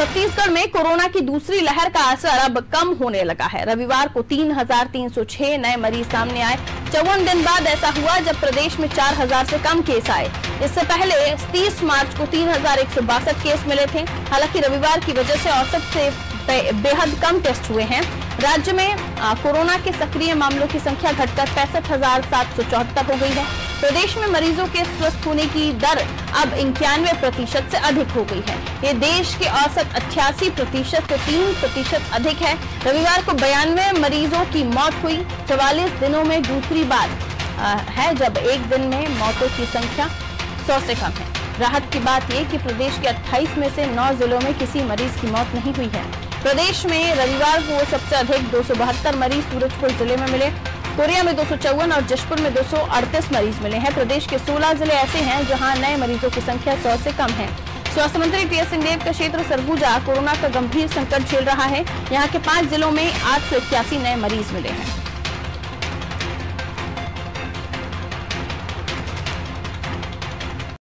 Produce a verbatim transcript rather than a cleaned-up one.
छत्तीसगढ़ में कोरोना की दूसरी लहर का असर अब कम होने लगा है। रविवार को तीन हजार तीन सौ छह नए मरीज सामने आए। चौवन दिन बाद ऐसा हुआ जब प्रदेश में चार हजार से कम केस आए। इससे पहले तीस मार्च को तीन हजार एक सौ बासठ केस मिले थे। हालांकि रविवार की वजह से औसत से बेहद कम टेस्ट हुए हैं। राज्य में कोरोना के सक्रिय मामलों की संख्या घटकर पैंसठ हजार सात सौ चौहत्तर हो गई है। प्रदेश में मरीजों के स्वस्थ होने की दर अब इक्यानवे प्रतिशत से अधिक हो गई है। ये देश के औसत अट्ठासी प्रतिशत से तीन प्रतिशत अधिक है। रविवार को बयानवे मरीजों की मौत हुई। चवालीस दिनों में दूसरी बार है जब एक दिन में मौतों की संख्या सौ से कम है। राहत की बात यह कि प्रदेश के अट्ठाईस में से नौ जिलों में किसी मरीज की मौत नहीं हुई है। प्रदेश में रविवार को सबसे अधिक दो सौ बहत्तर मरीज सूरजपुर जिले में मिले। कोरिया में दो सौ चौवन और जशपुर में दो सौ अड़तीस मरीज मिले हैं। प्रदेश के सोलह जिले ऐसे हैं जहां नए मरीजों की संख्या सौ से कम है। स्वास्थ्य मंत्री टी एस सिंहदेव का क्षेत्र सरगुजा कोरोना का गंभीर संकट झेल रहा है। यहां के पांच जिलों में आठ सौ इक्यासी नए मरीज मिले हैं।